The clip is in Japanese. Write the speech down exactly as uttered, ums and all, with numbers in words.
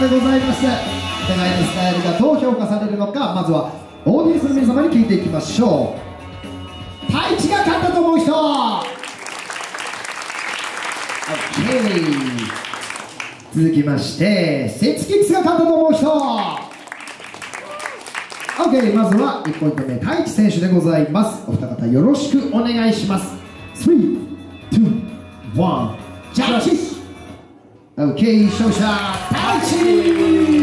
でございます。お互いのスタイルがどう評価されるのか、まずはオーディエンスの皆様に聞いていきましょう。太一が勝ったと思う人。 OK。 続きましてセツキックスが勝ったと思う人。 OK。 まずはいちポイント目太一選手でございます。お二方よろしくお願いします。スリー、ツー、ワン、ジャッジ。 OK。 勝者太一。